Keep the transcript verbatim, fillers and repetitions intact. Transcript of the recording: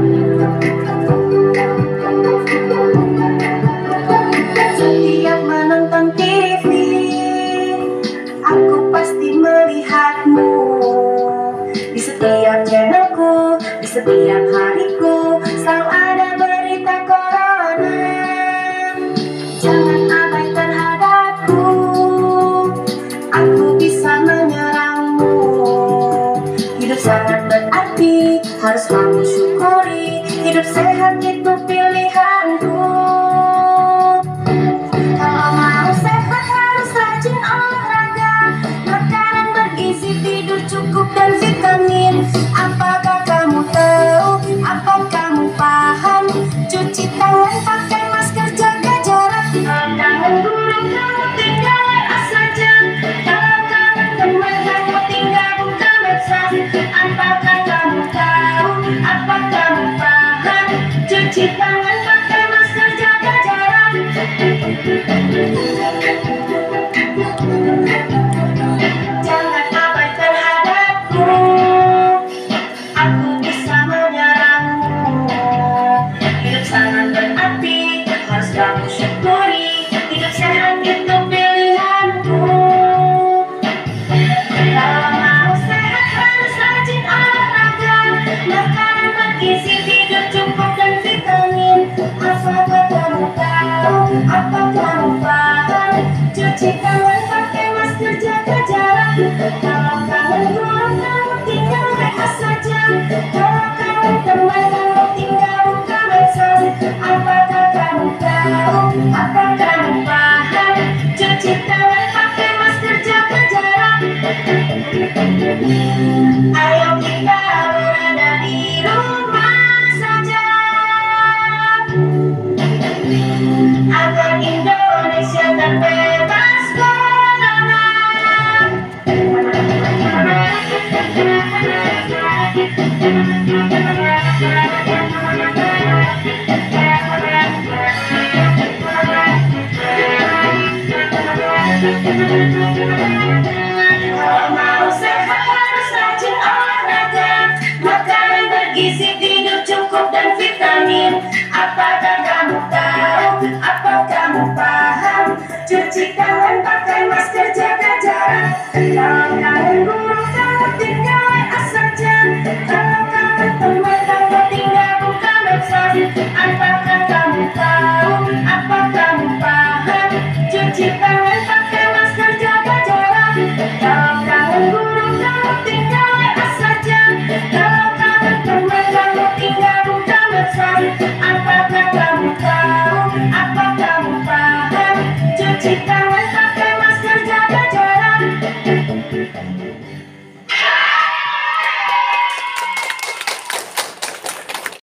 Setiap menonton T V, aku pasti melihatmu. Di setiap channelku, di setiap hariku, selalu ada berita corona. Jangan abai terhadapku, aku bisa menyerangmu. Hidup sangat berarti, harus kamu syukuri. Hidup sehat itu pilihanku. Kalau mau sehat harus rajin olahraga, makanan bergizi, tidur cukup dan vitamin. Apakah kamu tahu? Apa kamu paham? Cuci tangan, pakai masker, jaga jarak. Kalau kangen guru kamu tinggal W A saja. Kalau kangen teman kamu tinggal buka medsos. Apakah kamu tahu? Apa kamu paham? Cuci tangan, pakai masker, jaga jarak. Jangan abai terhadapku, aku bisa menyerangmu. Hidup sangat berarti, harus kamu syukuri. Hidup sehat itu pilihanku. Kalau mau sehat harus rajin olahraga, makanan bergizi, tidur cukup dan vitamin. Apakah kamu tahu? Apa kamu paham? Cuci tangan, pakai masker, jaga jarak. Kalau kangen guru kamu tinggal W A saja. Kalau kangen teman kamu tinggal buka medsos. Apakah kamu tahu? Apa kamu paham? Cuci tangan, pakai masker, jaga jarak. Ayo kita berada di rumah saja, agar Indonesia terbebas corona. Kalau mau sehat harus rajin olahraga, makanan bergizi, tidur cukup dan vitamin. Apakah kamu tahu? Apa kamu paham? Cuci tangan, pakai masker, jaga jarak. Kalau kangen guru kamu tinggal W A saja. Kalau kangen teman kamu tinggal buka medsos. Apakah kamu tahu? Apa kamu paham? Cuci tangan, pakai masker, jaga jarak. Kalau kangen guru kamu tinggal W A saja. Kalau kangen teman kamu tinggal buka medsos. Apakah kamu tahu? Apa kamu paham? Cuci tangan.